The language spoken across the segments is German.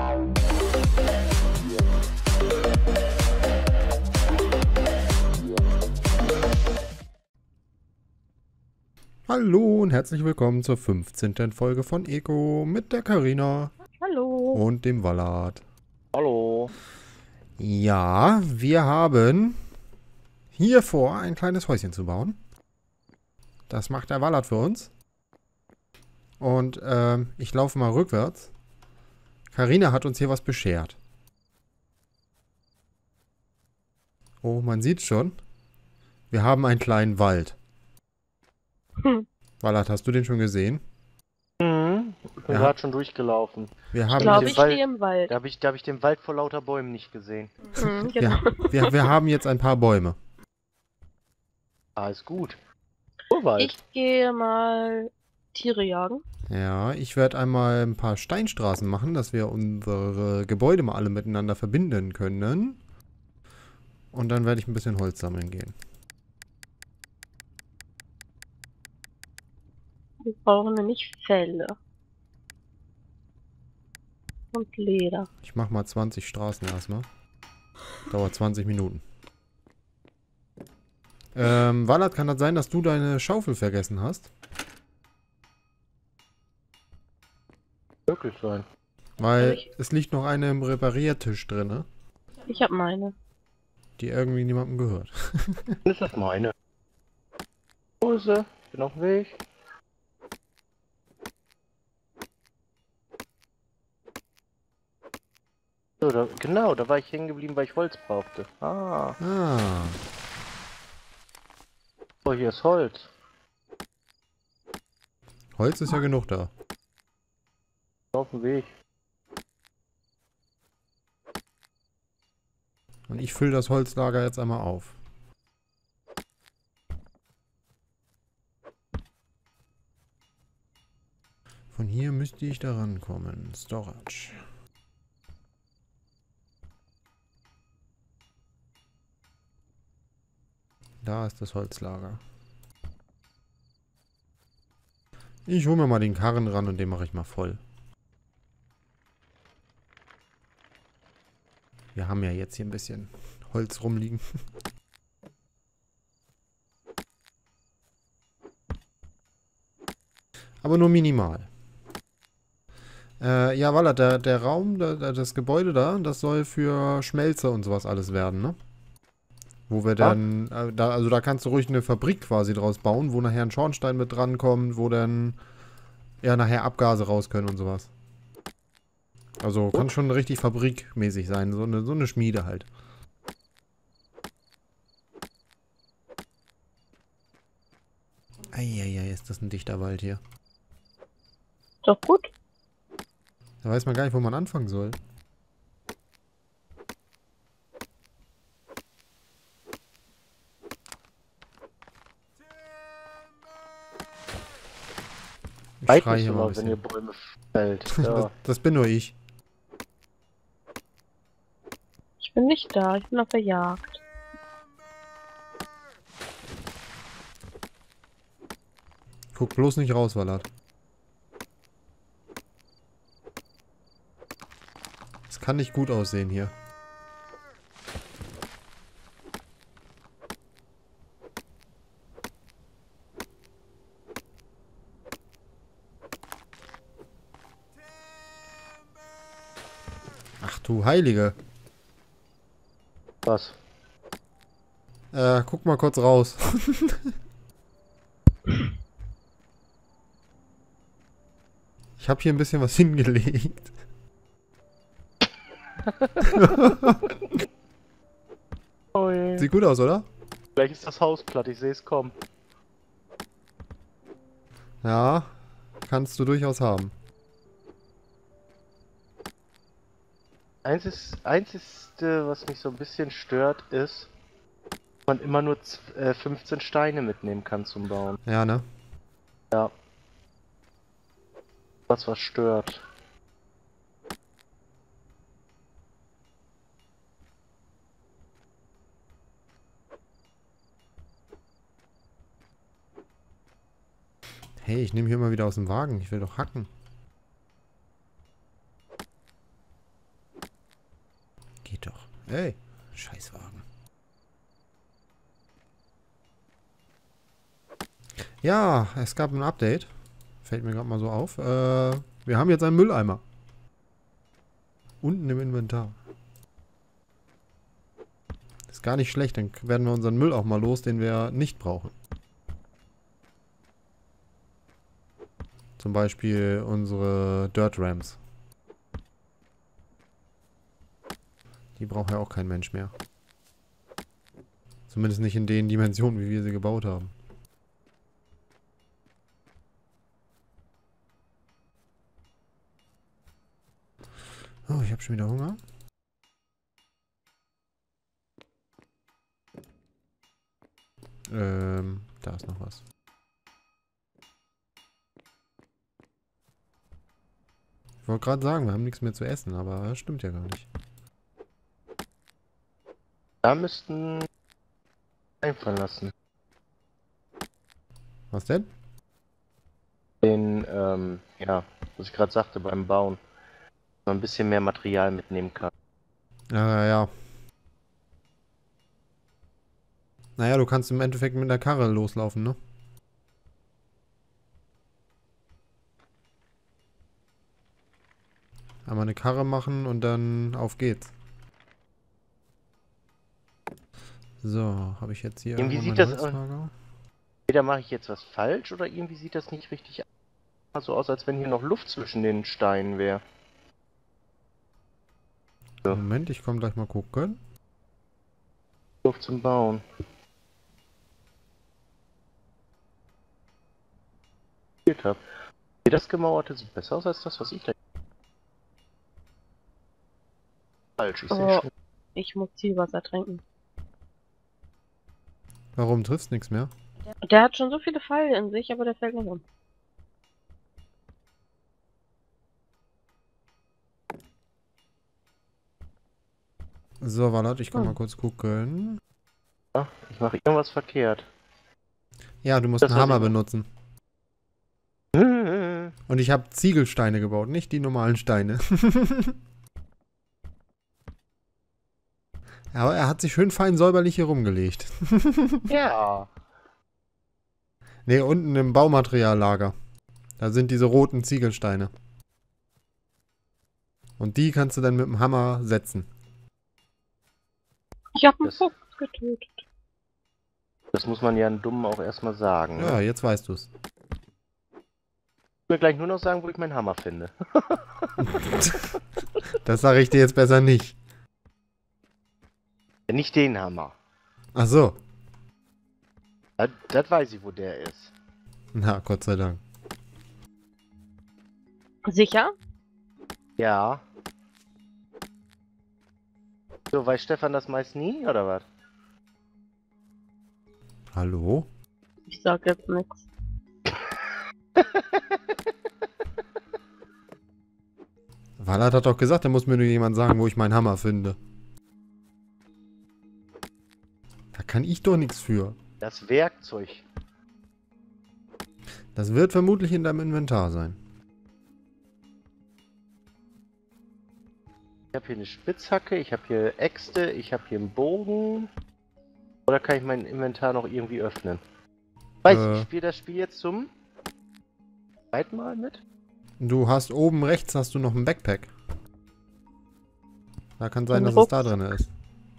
Hallo und herzlich willkommen zur 15. Folge von Eco mit der Karina Hallo. und dem Wallard. Hallo. Ja, wir haben hier vor, ein kleines Häuschen zu bauen. Das macht der Wallard für uns. Und ich laufe mal rückwärts. Karina hat uns hier was beschert. Oh, man sieht schon. Wir haben einen kleinen Wald. Wallard, hast du den schon gesehen? Mhm. Ich bin Ja. gerade schon durchgelaufen. Wir Ich haben, glaube, den ich Wald- stehe im Wald. Da hab ich den Wald vor lauter Bäumen nicht gesehen. Genau. wir haben jetzt ein paar Bäume. Alles gut. Urwald. Ich gehe mal Tiere jagen. Ja, ich werde einmal ein paar Steinstraßen machen, dass wir unsere Gebäude mal alle miteinander verbinden können. Und dann werde ich ein bisschen Holz sammeln gehen. Wir brauchen nämlich Felle. Und Leder. Ich mache mal 20 Straßen erstmal. Dauert 20 Minuten. Wallard, kann das sein, dass du deine Schaufel vergessen hast? Wirklich sein. Weil es liegt noch eine im Repariertisch drin, ne? Ich habe meine. Die irgendwie niemandem gehört. Dann ist das meine. Wo ist sie? Bin auf dem Weg. So, genau, da war ich hängen geblieben, weil ich Holz brauchte. Ah. Ah, Oh, hier ist Holz. Holz ist ja genug da. Auf dem Weg. Und ich fülle das Holzlager jetzt einmal auf. Von hier müsste ich da rankommen. Storage. Da ist das Holzlager. Ich hole mir mal den Karren ran und den mache ich mal voll. Wir haben ja jetzt hier ein bisschen Holz rumliegen. Aber nur minimal. Ja, Wallert, der Raum, das Gebäude da, das soll für Schmelze und sowas alles werden, ne? Wo wir dann, also da kannst du ruhig eine Fabrik quasi draus bauen, wo nachher ein Schornstein mit drankommt, wo dann ja nachher Abgase raus können und sowas. Also kann schon richtig fabrikmäßig sein, so eine Schmiede halt. Eieiei, ist das ein dichter Wald hier. Doch gut. Da weiß man gar nicht, wo man anfangen soll. Ich Weit schreie nicht hier so mal ein laut, wenn ihr bisschen. Bäume fällt. Ja. Das bin nur ich. Ich bin nicht da. Ich bin auf der Jagd. Guck bloß nicht raus, Wallard. Es kann nicht gut aussehen hier. Ach du Heilige. Was? Guck mal kurz raus. Ich habe hier ein bisschen was hingelegt. Oh je. Sieht gut aus, oder? Vielleicht ist das Haus platt, ich sehe es kommen. Ja, kannst du durchaus haben. Einzigste, was mich so ein bisschen stört, ist, dass man immer nur 15 Steine mitnehmen kann zum Bauen. Ja, ne? Ja. Was stört. Hey, ich nehme hier mal wieder aus dem Wagen. Ich will doch hacken. Ey, Scheißwagen. Ja, es gab ein Update. Fällt mir gerade mal so auf. Wir haben jetzt einen Mülleimer. Unten im Inventar. Ist gar nicht schlecht, dann werden wir unseren Müll auch mal los, den wir nicht brauchen. Zum Beispiel unsere Dirt Rams. Die braucht ja auch kein Mensch mehr. Zumindest nicht in den Dimensionen, wie wir sie gebaut haben. Oh, ich habe schon wieder Hunger. Da ist noch was. Ich wollte gerade sagen, wir haben nichts mehr zu essen, aber das stimmt ja gar nicht. Da müssten einfallen lassen. Was denn? Den, ja, was ich gerade sagte beim Bauen. Dass man ein bisschen mehr Material mitnehmen kann. Ja. Naja, du kannst im Endeffekt mit der Karre loslaufen, ne? Einmal eine Karre machen und dann auf geht's. So, habe ich jetzt hier Irgendwie irgendwo sieht mein das Holzlager? Entweder mache ich jetzt was falsch oder irgendwie sieht das nicht richtig so aus, als wenn hier noch Luft zwischen den Steinen wäre. So. Moment, ich komme gleich mal gucken. Luft zum Bauen. Habe. Das gemauerte sieht besser aus als das, was ich da. Falsch, ich sehe Oh, schon. ich muss Zielwasser trinken. Warum triffst nichts mehr? Der hat schon so viele Pfeile in sich, aber der fällt nicht um. So, warte, ich kann mal kurz gucken. Ja, ich mache irgendwas verkehrt. Ja, du musst Das einen Hammer weiß ich benutzen. Und ich habe Ziegelsteine gebaut, nicht die normalen Steine. Aber er hat sich schön fein säuberlich hier rumgelegt. Ja. Ne, unten im Baumateriallager. Da sind diese roten Ziegelsteine. Und die kannst du dann mit dem Hammer setzen. Ich hab einen Das- Fuchs getötet. Das muss man ja einen Dummen auch erstmal sagen. Ja, Ne? jetzt weißt du's. Ich will gleich nur noch sagen, wo ich meinen Hammer finde. Das sage ich dir jetzt besser nicht. Ja, nicht den Hammer. Ach so. Das weiß ich, wo der ist. Na, Gott sei Dank. Sicher? Ja. So, weiß Stefan das meist nie, oder was? Hallo? Ich sag jetzt nichts. Wallert hat doch gesagt, da muss mir nur jemand sagen, wo ich meinen Hammer finde. Da kann ich doch nichts für. Das Werkzeug. Das wird vermutlich in deinem Inventar sein. Ich habe hier eine Spitzhacke, ich habe hier Äxte, ich habe hier einen Bogen. Oder kann ich mein Inventar noch irgendwie öffnen? Weiß ich, ich spiele das Spiel jetzt zum zweiten Mal mit? Du hast oben rechts hast du noch ein Backpack. Da kann sein, Ein dass es da Rucksack. drin ist.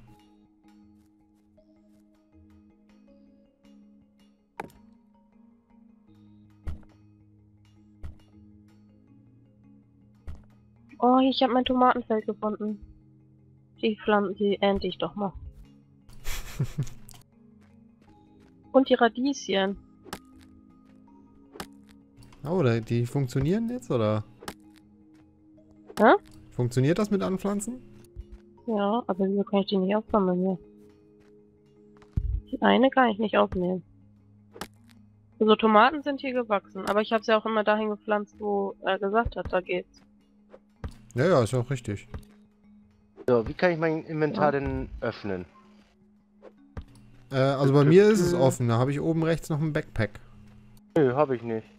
Oh, ich habe mein Tomatenfeld gefunden. Die ernte ich doch mal. Und die Radieschen. Oh, die funktionieren jetzt, oder? Hä? Funktioniert das mit Anpflanzen? Ja, aber wieso kann ich die nicht aufsammeln hier? Die eine kann ich nicht aufnehmen. Also Tomaten sind hier gewachsen, aber ich habe sie auch immer dahin gepflanzt, wo er gesagt hat, da geht's. Ja, ist auch richtig. So, wie kann ich mein Inventar Ja. denn öffnen? Also bei mir ist es offen. Da habe ich oben rechts noch ein Backpack. Nö, habe ich nicht.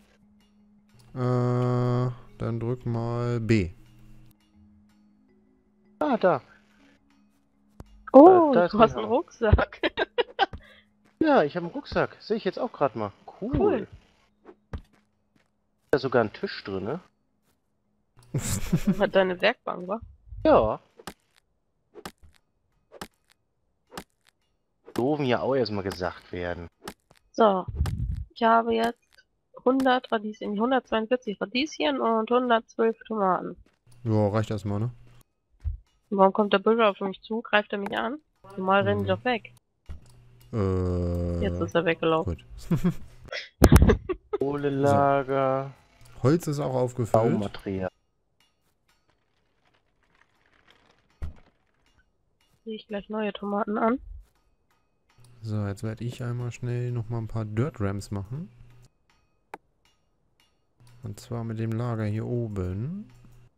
Dann drück mal B. Ah, da. Oh, Da ist du hast mein einen Haus. Rucksack. Ja, ich habe einen Rucksack. Sehe ich jetzt auch gerade mal. Cool. Cool. Da ist sogar ein Tisch drin, ne? Hat deine Werkbank, wa? Ja. Doofen ja auch erstmal gesagt werden. So. Ich habe jetzt 100 Radieschen, 142 Radieschen und 112 Tomaten. Ja, reicht erstmal, ne? Und warum kommt der Bürger auf mich zu? Greift er mich an? Normal rennen die doch weg. Jetzt ist er weggelaufen. Gut. Kohlelager, Holz ist auch aufgefüllt. Baumaterial. Sehe ich gleich neue Tomaten an. So, jetzt werde ich einmal schnell nochmal ein paar Dirt Ramps machen. Und zwar mit dem Lager hier oben.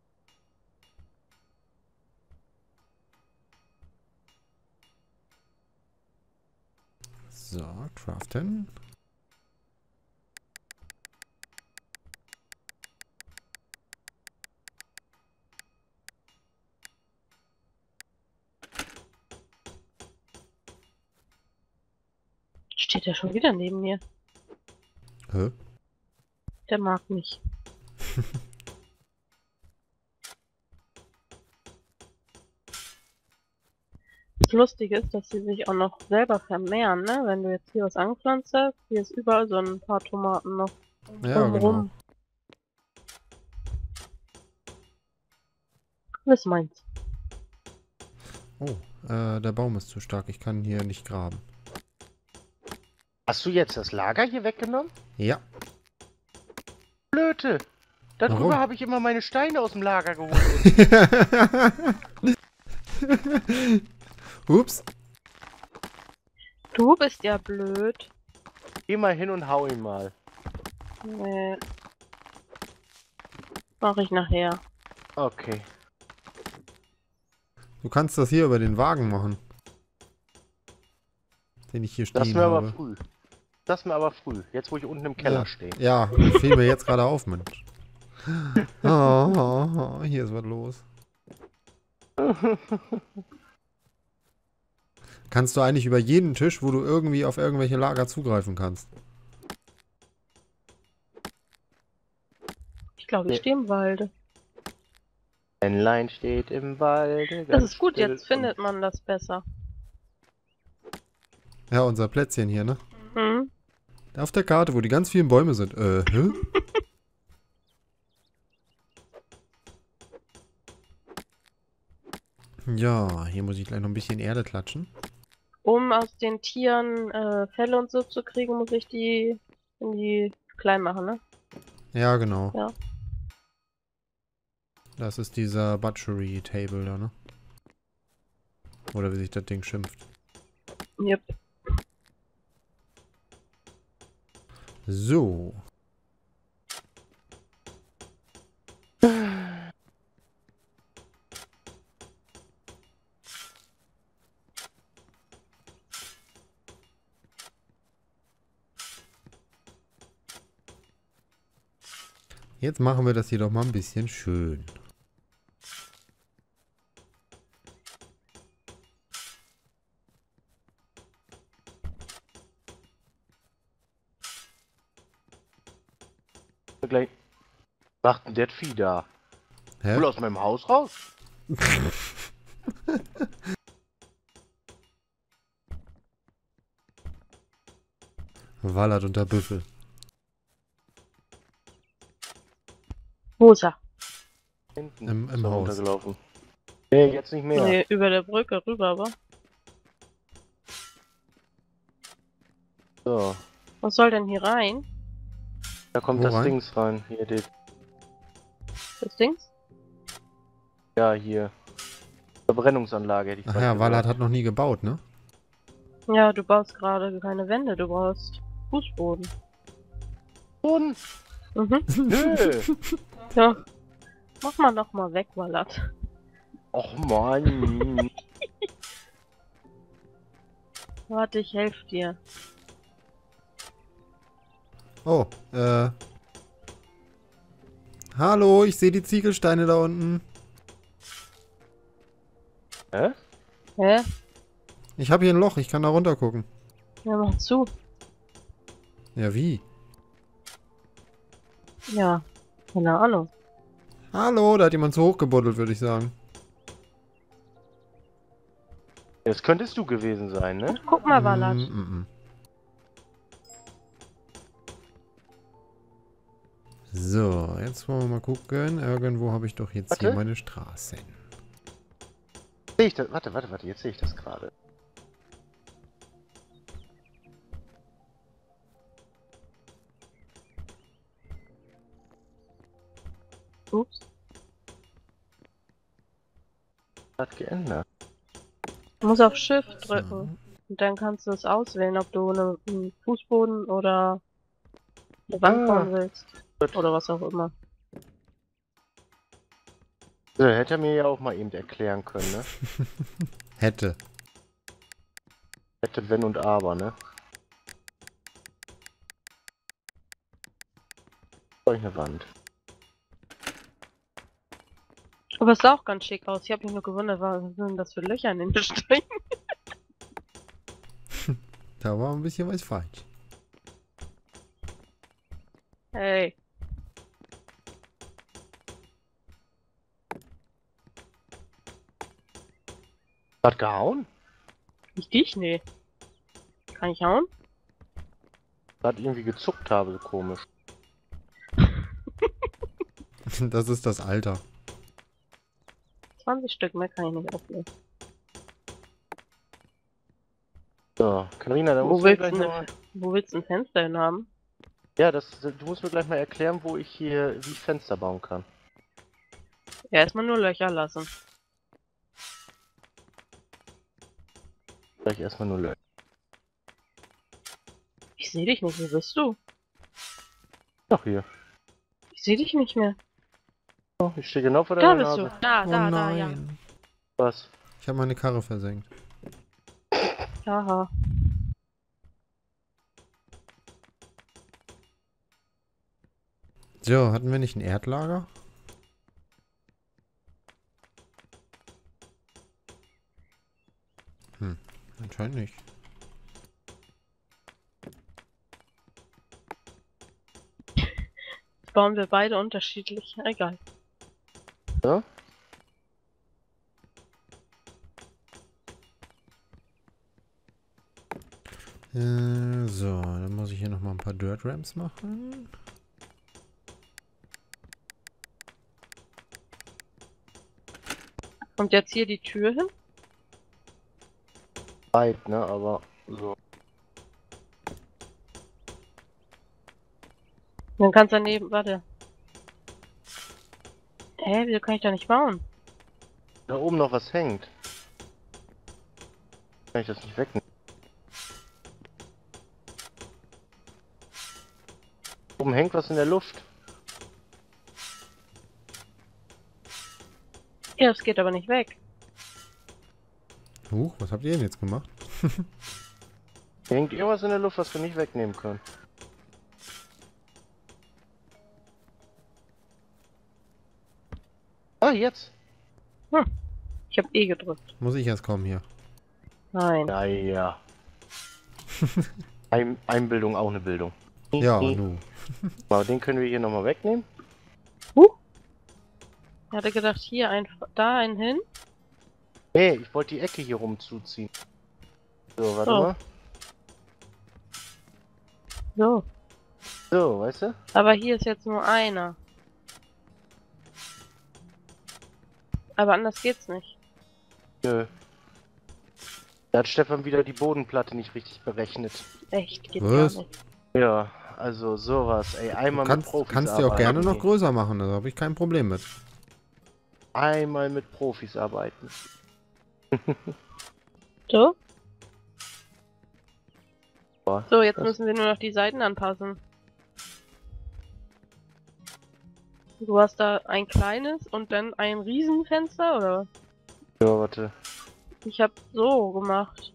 So, craften. Steht er schon wieder neben mir? Hä? Der mag mich. Das Lustige ist, dass sie sich auch noch selber vermehren, ne? Wenn du jetzt hier was anpflanzt hast, hier ist überall so ein paar Tomaten noch Ja, genau. drumrum. Das ist meins. Oh, der Baum ist zu stark. Ich kann hier nicht graben. Hast du jetzt das Lager hier weggenommen? Ja. Blöte! Warum? Darüber habe ich immer meine Steine aus dem Lager geholt. Ups. Du bist ja blöd. Geh mal hin und hau ihn mal. Nee. Mach ich nachher. Okay. Du kannst das hier über den Wagen machen. Den ich hier Das stehen mir aber habe. früh. Das mir aber früh. Jetzt, wo ich unten im Keller Ja. stehe. Ja, fiel mir jetzt gerade auf, Mensch. Oh, hier ist was los. Kannst du eigentlich über jeden Tisch, wo du irgendwie auf irgendwelche Lager zugreifen kannst? Ich glaube, ich Nee. stehe im Walde. Männlein steht im Walde. Das ganz ist gut, still jetzt und- findet man das besser. Ja, unser Plätzchen hier, ne? Hm? Auf der Karte, wo die ganz vielen Bäume sind. Hä? Ja, hier muss ich gleich noch ein bisschen Erde klatschen. Um aus den Tieren Felle und so zu kriegen, muss ich die in die klein machen, ne? Ja, genau. Ja. Das ist dieser Butchery Table da, ne? Oder wie sich das Ding schimpft. Yep. So. Jetzt machen wir das hier doch mal ein bisschen schön. Gleich. Macht denn der Vieh da? Hä? Wohl aus meinem Haus raus? Wallert unter Büffel. Wo ist er? Hinten Im ist er Haus. runtergelaufen. Nee, jetzt nicht mehr. Nee, über der Brücke rüber, aber. So, Was soll denn hier rein? da kommt Wo das rein? Dings rein. Hier, Das Dings? ja, hier. Verbrennungsanlage hätte ich Ach fast ja, gesagt. Wallert hat noch nie gebaut, ne? Ja, du baust gerade keine Wände, du brauchst Fußboden. Boden? Mhm. Nö. Ja. Mach mal noch mal weg, Wallert. Och Mann. Warte, ich helfe dir. Oh, Hallo, ich sehe die Ziegelsteine da unten. Hä? Hä? Ich habe hier ein Loch, ich kann da runter gucken. Ja, mach zu. Ja, wie? Ja, keine Ahnung. Hallo, da hat jemand zu hoch gebuddelt, würde ich sagen. Das könntest du gewesen sein, ne? Guck mal, Wallert. So, jetzt wollen wir mal gucken. Irgendwo habe ich doch jetzt hier Warte. meine Straßen. Sehe ich das? Warte, jetzt sehe ich das gerade. Ups. Hat geändert. Du musst auf Shift So. drücken. Und dann kannst du es auswählen, ob du einen Fußboden oder eine Wand bauen willst. Oder was auch immer. So, hätte er mir ja auch mal eben erklären können, ne? Hätte. Hätte wenn und aber, ne? Soll ich eine Wand? Aber es sah auch ganz schick aus. Ich habe mich nur gewundert, was sind denn das für Löcher in den Steinen? Da war ein bisschen was falsch. Hey. Hat gehauen? Nicht dich? Nee. Kann ich hauen? Hat irgendwie gezuckt habe, so komisch. Das ist das Alter. 20 Stück mehr kann ich nicht aufnehmen. So, Carina, da Wo musst du mir willst, gleich du noch... wo willst du ein Fenster hin haben? Ja, du musst mir gleich mal erklären, wie ich Fenster bauen kann. Ja, erstmal nur Löcher lassen. Gleich erstmal nur Löcher. Ich sehe dich nicht. Wo bist du? Doch, hier. Ich sehe dich nicht mehr. Oh, ich stehe genau vor Da deiner bist Nase. du. Da, Oh da, nein. ja. Was? Ich habe meine Karre versenkt. Aha. So, hatten wir nicht ein Erdlager? Anscheinend nicht. Jetzt bauen wir beide unterschiedlich. Egal. Ja? So, dann muss ich hier nochmal ein paar Dirt Ramps machen. Kommt jetzt hier die Tür hin? Weit, ne? Aber so. Dann kannst du daneben. Warte. Hä, wieso kann ich da nicht bauen? Da oben noch was hängt. Kann ich das nicht wegnehmen? Oben hängt was in der Luft. Ja, es geht aber nicht weg. Huch, was habt ihr denn jetzt gemacht? Hier hängt irgendwas in der Luft, was wir nicht wegnehmen können. Ah, jetzt! Ich habe E gedrückt. Muss ich erst kommen hier. Nein. Naja. Einbildung auch eine Bildung. Ja, nu. Aber den können wir hier nochmal wegnehmen. Ich hatte gedacht, hier da einen hin. Nee, ich wollte die Ecke hier rum zuziehen. So, warte Oh. mal. So. So, weißt du? Aber hier ist jetzt nur einer. Aber anders geht's nicht. Nö. Da hat Stefan wieder die Bodenplatte nicht richtig berechnet. Echt, geht Was? gar nicht. Ja, also sowas, ey. Einmal mit Profis Kannst die auch arbeiten. gerne noch größer machen, da habe ich kein Problem mit. Einmal mit Profis arbeiten. So? Boah, So, jetzt das- müssen wir nur noch die Seiten anpassen. Du hast da ein kleines und dann ein Riesenfenster, oder? Ja, warte. Ich hab so gemacht.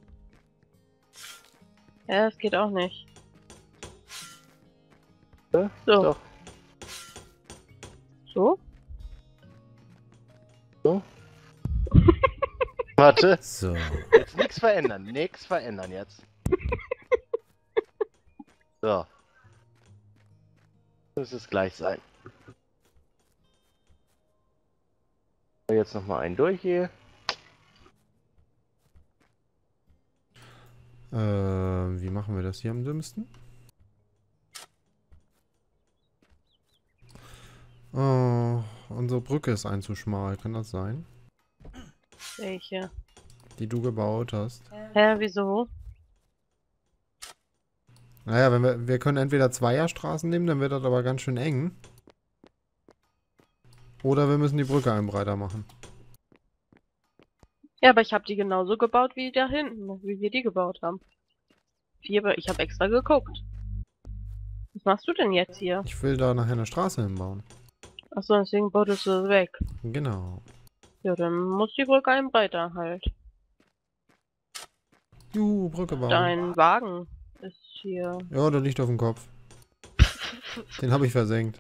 Ja, das geht auch nicht. Ja, So. doch. So? Warte. So. Jetzt Nix verändern. Nix verändern jetzt. So. Muss es gleich sein. Jetzt nochmal einen durch hier. Wie machen wir das hier am dümmsten? Oh, unsere Brücke ist ein zu schmal. Kann das sein? Welche? Die du gebaut hast. Hä, wieso? Naja, wenn wir können entweder Zweierstraßen nehmen, dann wird das aber ganz schön eng. Oder wir müssen die Brücke einen breiter machen. Ja, aber ich habe die genauso gebaut wie da hinten, wie wir die gebaut haben. Ich habe extra geguckt. Was machst du denn jetzt hier? Ich will da nachher eine Straße hinbauen. Achso, deswegen bautest du es weg. Genau. Ja, dann muss die Brücke einen breiter halt. Juhu, Brücke bauen. Dein Wagen ist hier. Ja, der liegt auf dem Kopf. Den habe ich versenkt.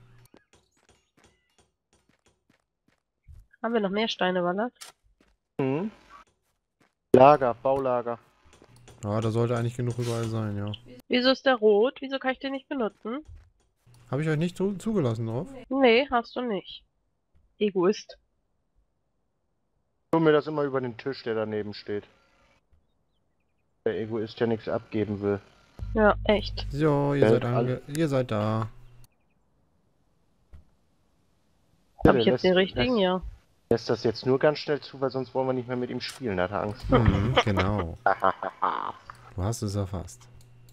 Haben wir noch mehr Steine, war das? Mhm. Lager, Baulager. Ja, da sollte eigentlich genug überall sein, ja. Wieso ist der rot? Wieso kann ich den nicht benutzen? Habe ich euch nicht zugelassen drauf? Nee, hast du nicht. Egoist. Tu mir das immer über den Tisch, der daneben steht. Der Egoist, der nichts abgeben will. Ja, echt. So, ihr seid da. Hab ich jetzt den richtigen? Ja. Lässt das jetzt nur ganz schnell zu, weil sonst wollen wir nicht mehr mit ihm spielen, da hat er Angst. Mhm, genau. Du hast es erfasst.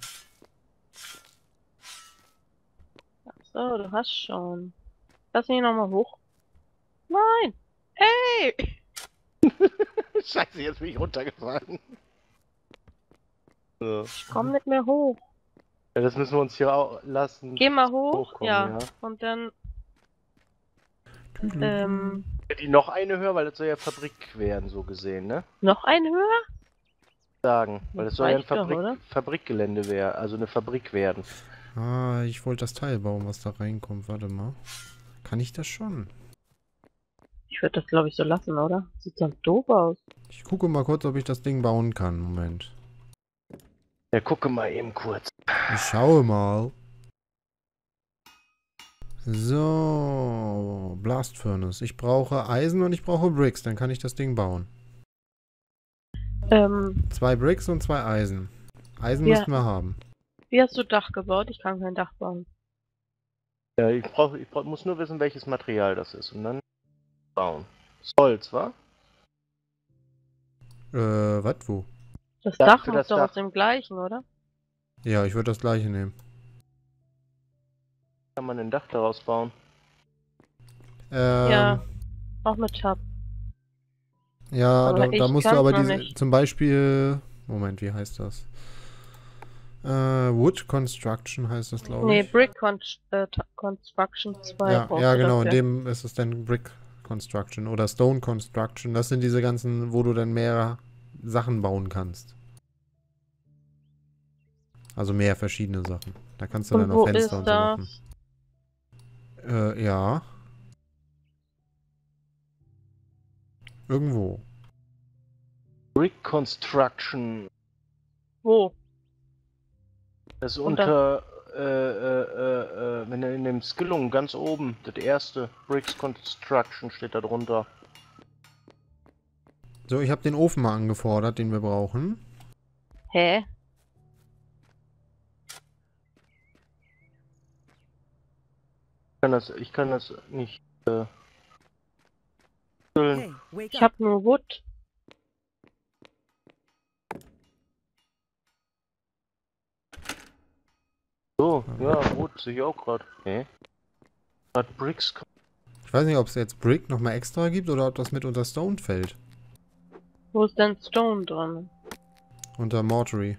So, du hast schon. Lass mich nochmal hoch. Nein! Hey! Scheiße, jetzt bin ich runtergefallen. So. Komm mit mir hoch. Ja, das müssen wir uns hier auch lassen. Geh mal hoch. Hochkommen, Ja. ja. Und dann. Die noch eine höher, weil das soll ja Fabrik werden, so gesehen, ne? Noch ein höher? Sagen. Weil das soll ja ein reicht doch, oder? Fabrikgelände werden, also eine Fabrik werden. Ah, ich wollte das Teil bauen, was da reinkommt. Warte mal. Kann ich das schon? Ich würde das, glaube ich, so lassen, oder? Sieht sonst doof aus. Ich gucke mal kurz, ob ich das Ding bauen kann. Moment. Ja, gucke mal eben kurz. Ich schaue mal. So, Blast Furnace. Ich brauche Eisen und ich brauche Bricks. Dann kann ich das Ding bauen. 2 Bricks und 2 Eisen. Eisen Ja. müssten wir haben. Wie hast du Dach gebaut? Ich kann kein Dach bauen. Ja, ich muss nur wissen, welches Material das ist und dann bauen. Holz, wa? Was, wo? Das Ja, Dach für muss das doch Dach. aus dem gleichen, oder? Ja, ich würde das gleiche nehmen. Kann man ein Dach daraus bauen? Ja. Auch mit Tab. Ja, Aber da ich musst du kann's aber noch diese, nicht. zum Beispiel, Moment, wie heißt das? Wood Construction heißt das, glaube Nee, ich. Brick Construction 2 Ja, brauchst ja, du genau, in dafür. dem ist es dann Brick Construction oder Stone Construction. Das sind diese ganzen, wo du dann mehr Sachen bauen kannst. Also mehr verschiedene Sachen. Da kannst du Und dann auch wo Fenster ist und so machen. das? Ja. Irgendwo. Brick Construction. Wo? Das ist Und unter, wenn du in dem Skillung ganz oben, das erste, Bricks Construction steht da drunter. So, ich habe den Ofen mal angefordert, den wir brauchen. Hä? Ich kann das nicht, füllen. Hey, wake Ich up. hab nur Wood. So, ja, gut, sehe ich auch gerade. Okay. Hat Bricks. Ich weiß nicht, ob es jetzt Brick nochmal extra gibt oder ob das mit unter Stone fällt. Wo ist denn Stone dran? Unter Mortuary.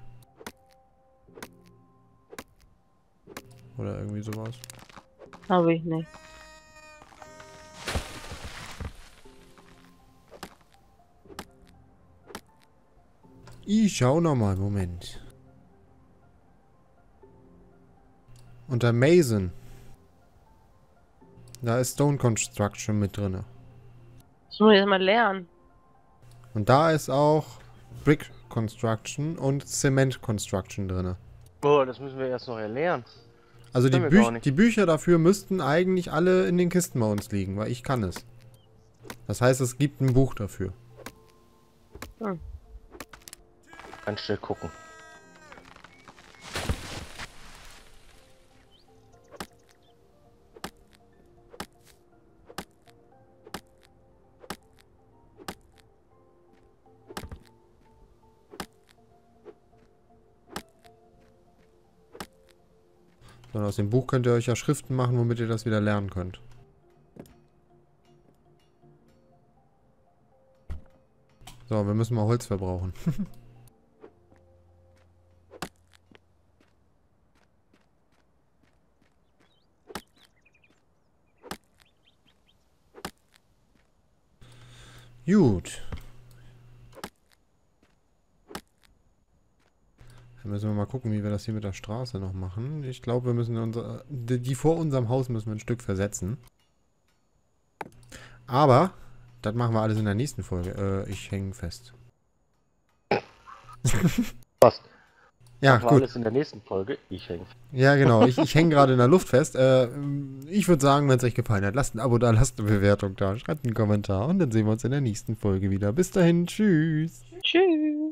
Oder irgendwie sowas. Habe ich nicht. Ich schau nochmal, Moment. Unter Mason. Da ist Stone Construction mit drinne. Das muss ich erst mal lernen. Und da ist auch Brick Construction und Cement Construction drin. Oh, das müssen wir erst noch erlernen. Also Können wir gar nicht. die Bücher dafür müssten eigentlich alle in den Kisten bei uns liegen, weil ich kann es. Das heißt, es gibt ein Buch dafür. Hm. Ganz schnell gucken. Und aus dem Buch könnt ihr euch ja Schriften machen, womit ihr das wieder lernen könnt. So, wir müssen mal Holz verbrauchen. Gut. Dann müssen wir mal gucken, wie wir das hier mit der Straße noch machen. Ich glaube, wir müssen die vor unserem Haus müssen wir ein Stück versetzen. Aber das machen wir alles in der nächsten Folge. Ich hänge fest. Was? Ja, Machen wir gut. alles in der nächsten Folge. Ich hänge. Ja, genau. Ich hänge gerade in der Luft fest. Ich würde sagen, wenn es euch gefallen hat, lasst ein Abo da, lasst eine Bewertung da, schreibt einen Kommentar und dann sehen wir uns in der nächsten Folge wieder. Bis dahin, tschüss. Tschüss.